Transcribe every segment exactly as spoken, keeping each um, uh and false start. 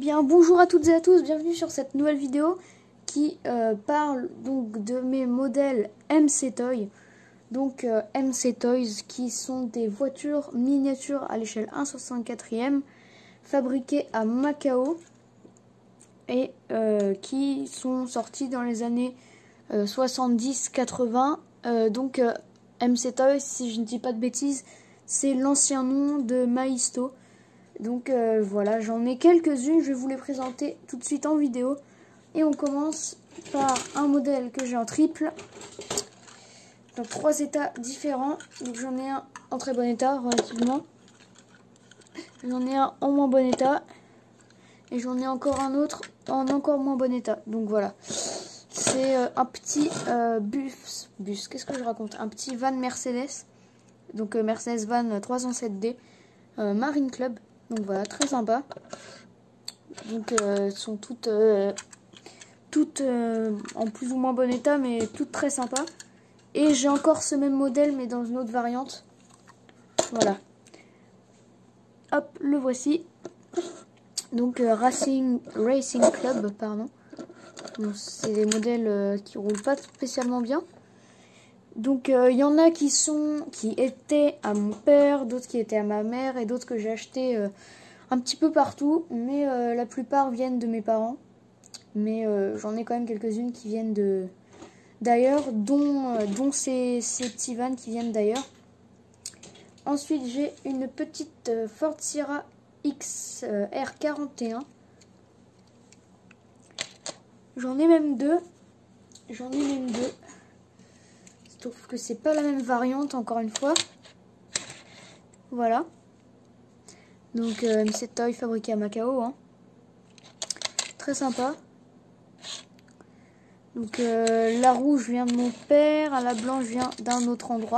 bien, bonjour à toutes et à tous, bienvenue sur cette nouvelle vidéo qui euh, parle donc de mes modèles M C Toy. Donc euh, M C Toys qui sont des voitures miniatures à l'échelle un soixante-quatrième fabriquées à Macao et euh, qui sont sorties dans les années euh, soixante-dix quatre-vingts. Euh, donc euh, M C Toys, si je ne dis pas de bêtises, c'est l'ancien nom de Maisto. Donc euh, voilà, j'en ai quelques-unes, je vais vous les présenter tout de suite en vidéo. Et on commence par un modèle que j'ai en triple. Dans trois états différents. Donc j'en ai un en très bon état relativement. J'en ai un en moins bon état. Et j'en ai encore un autre en encore moins bon état. Donc voilà. C'est euh, un petit euh, bus. Bus, qu'est-ce que je raconte? Un petit van Mercedes. Donc euh, Mercedes Van trois cent sept D. Euh, Marine Club. Donc voilà, très sympa. Donc euh, elles sont toutes, euh, toutes euh, en plus ou moins bon état, mais toutes très sympas. Et j'ai encore ce même modèle, mais dans une autre variante. Voilà. Hop, le voici. Donc euh, Racing, Racing Club, pardon. C'est des modèles euh, qui roulent pas spécialement bien. Donc il euh, y en a qui sont qui étaient à mon père, d'autres qui étaient à ma mère et d'autres que j'ai acheté euh, un petit peu partout, mais euh, la plupart viennent de mes parents. Mais euh, j'en ai quand même quelques-unes qui viennent de d'ailleurs, dont, euh, dont ces, ces petits vans qui viennent d'ailleurs. Ensuite j'ai une petite euh, Ford Sierra X euh, R quarante et un. J'en ai même deux. J'en ai même deux. Sauf que c'est pas la même variante, encore une fois. Voilà. Donc euh, M C Toy fabriqué à Macao. Hein. Très sympa. Donc euh, la rouge vient de mon père, la blanche vient d'un autre endroit.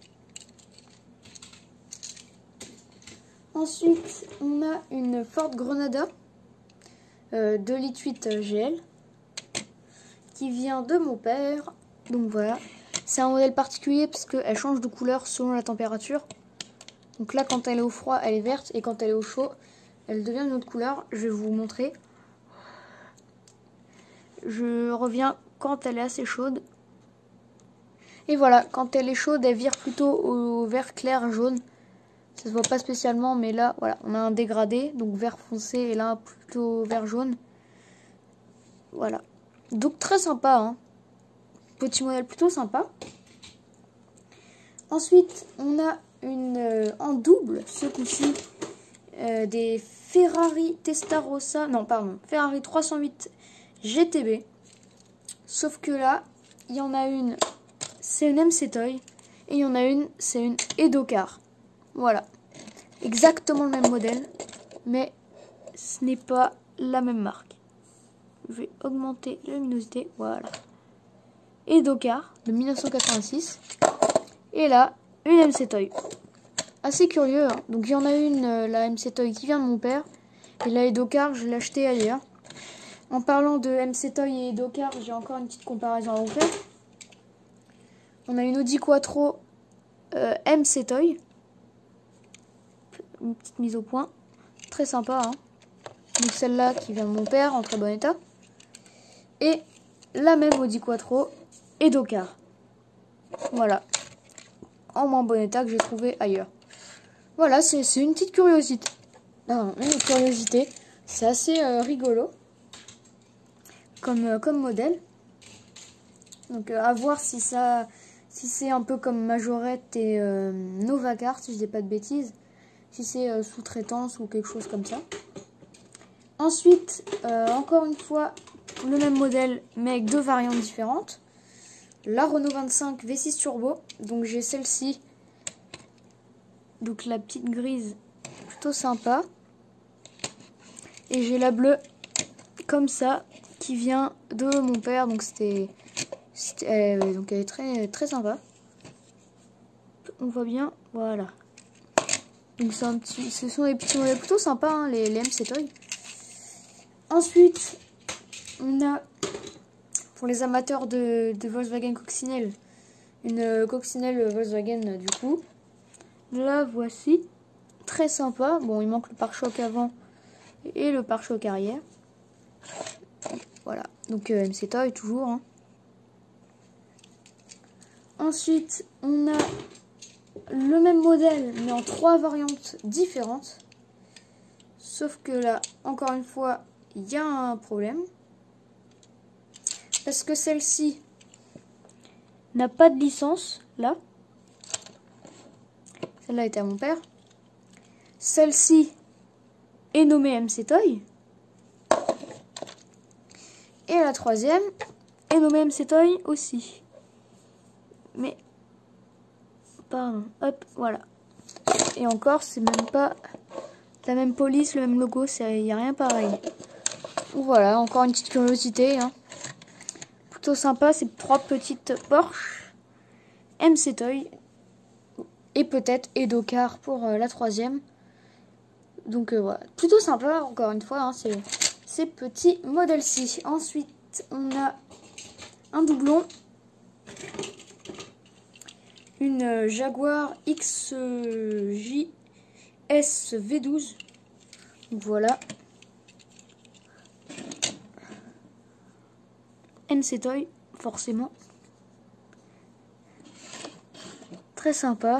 Ensuite, on a une Ford Granada euh, deux litres huit G L qui vient de mon père. Donc voilà. C'est un modèle particulier parce qu'elle change de couleur selon la température. Donc là, quand elle est au froid, elle est verte. Et quand elle est au chaud, elle devient d'une autre couleur. Je vais vous montrer. Je reviens quand elle est assez chaude. Et voilà, quand elle est chaude, elle vire plutôt au vert clair jaune. Ça se voit pas spécialement, mais là, voilà, on a un dégradé. Donc vert foncé et là, plutôt vert jaune. Voilà. Donc très sympa, hein. Petit modèle plutôt sympa. Ensuite, on a une euh, en double, ce coup-ci, euh, des Ferrari Testarossa. Non, pardon, Ferrari trois cent huit G T B. Sauf que là, il y en a une, c'est une M C Toy. Et il y en a une, c'est une Edocar. Voilà. Exactement le même modèle. Mais ce n'est pas la même marque. Je vais augmenter la luminosité. Voilà. Edocar de mille neuf cent quatre-vingt-six. Et là, une M C Toy. Assez curieux. Hein. Donc il y en a une, euh, la M C Toy qui vient de mon père. Et la Edocar, je l'ai achetée ailleurs. En parlant de M C Toy et Edocar, j'ai encore une petite comparaison à vous faire. On a une Audi Quattro euh, M C Toy. Une petite mise au point. Très sympa. Hein. Donc celle-là qui vient de mon père, en très bon état. Et la même Audi Quattro Edocar. Voilà. En moins bon état que j'ai trouvé ailleurs. Voilà, c'est une petite curiosité. Non, une curiosité. C'est assez euh, rigolo. Comme, euh, comme modèle. Donc euh, à voir si ça si c'est un peu comme Majorette et euh, Novacar, si je dis pas de bêtises. Si c'est euh, sous-traitance ou quelque chose comme ça. Ensuite, euh, encore une fois, le même modèle, mais avec deux variantes différentes. La Renault vingt-cinq V six Turbo. Donc j'ai celle-ci. Donc la petite grise, plutôt sympa. Et j'ai la bleue, comme ça, qui vient de mon père. Donc c'était... Euh, donc elle est très, très sympa. On voit bien, voilà. Donc c'est un petit, ce sont des petits modèles plutôt sympas, hein, les, les M C Toy. Ensuite, on a, pour les amateurs de, de Volkswagen Coccinelle, une Coccinelle Volkswagen du coup. La voici, très sympa. Bon, il manque le pare-choc avant et le pare-choc arrière. Voilà, donc euh, M C Toy toujours. Hein. Ensuite, on a le même modèle, mais en trois variantes différentes. Sauf que là, encore une fois, il y a un problème. Parce que celle-ci n'a pas de licence, là. Celle-là était à mon père. Celle-ci est nommée M C Toy. Et la troisième est nommée M C Toy aussi. Mais, pardon, hop, voilà. Et encore, c'est même pas la même police, le même logo, il n'y a rien pareil. Voilà, encore une petite curiosité. Hein. Plutôt sympa, ces trois petites Porsche M C Toy. Et peut-être Edocar pour euh, la troisième. Donc euh, voilà, plutôt sympa, encore une fois, hein, c'est ces petits modèles-ci. Ensuite, on a un doublon. Une euh, Jaguar X J S V douze. Donc voilà. M C Toy, forcément. Très sympa.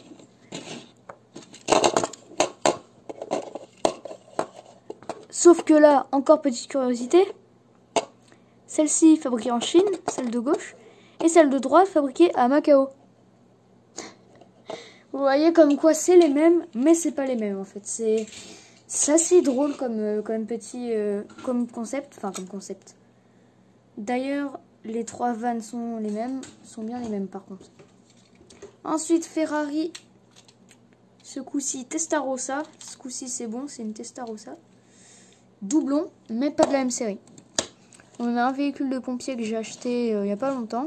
Sauf que là, encore petite curiosité, celle-ci fabriquée en Chine, celle de gauche, et celle de droite fabriquée à Macao. Vous voyez comme quoi c'est les mêmes, mais c'est pas les mêmes en fait. C'est assez drôle comme, euh, comme petit euh, comme concept, enfin comme concept. D'ailleurs, les trois vannes sont les mêmes, sont bien les mêmes par contre. Ensuite, Ferrari, ce coup-ci Testarossa, ce coup-ci c'est bon, c'est une Testarossa. Doublon, mais pas de la même série. On a un véhicule de pompier que j'ai acheté euh, il n'y a pas longtemps.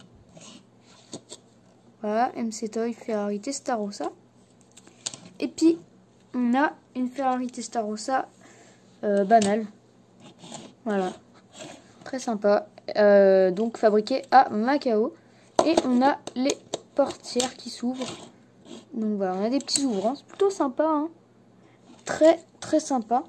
Voilà, M C Toy Ferrari Testarossa. Et puis, on a une Ferrari Testarossa euh, banale. Voilà, très sympa. Euh, donc fabriquée à Macao. Et on a les portières qui s'ouvrent. Donc voilà, on a des petits ouvrants. C'est plutôt sympa. Hein. Très, très sympa.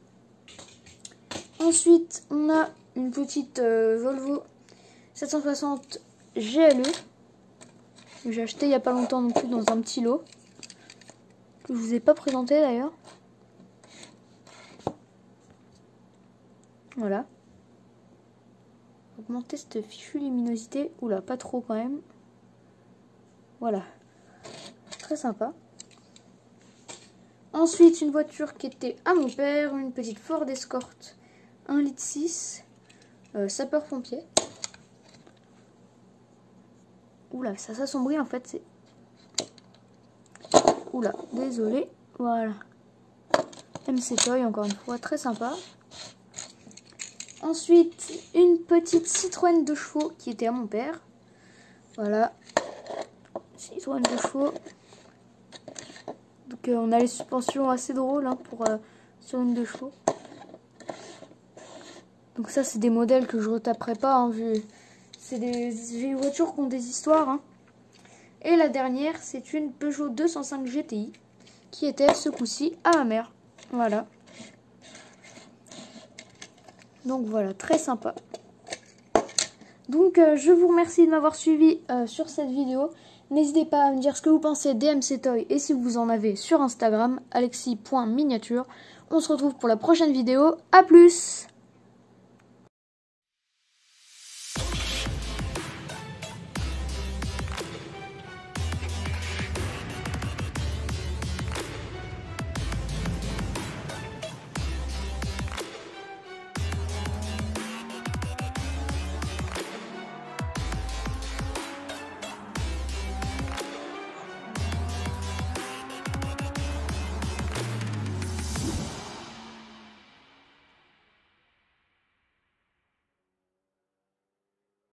Ensuite, on a une petite euh, Volvo sept cent soixante G L E que j'ai acheté il n'y a pas longtemps non plus dans un petit lot que je vous ai pas présenté d'ailleurs. Voilà. Augmenter cette fichue luminosité. Oula, pas trop quand même. Voilà. Très sympa. Ensuite, une voiture qui était à mon père, une petite Ford Escort un litre six, euh, sapeur-pompier. Oula, ça s'assombrit en fait. C'est. Oula, désolé. Voilà. M C Toy, encore une fois, très sympa. Ensuite, une petite Citroën deux chevaux qui était à mon père. Voilà. Citroën deux chevaux. Donc, euh, on a les suspensions assez drôles hein, pour euh, sur une deux chevaux. Donc ça, c'est des modèles que je retaperai pas, hein, vu c'est des, des voitures qui ont des histoires. Hein. Et la dernière, c'est une Peugeot deux cent cinq G T I, qui était ce coup-ci à ma mère. Voilà. Donc voilà, très sympa. Donc euh, je vous remercie de m'avoir suivi euh, sur cette vidéo. N'hésitez pas à me dire ce que vous pensez des M C Toy et si vous en avez sur Instagram, alexis point miniature. On se retrouve pour la prochaine vidéo. A plus!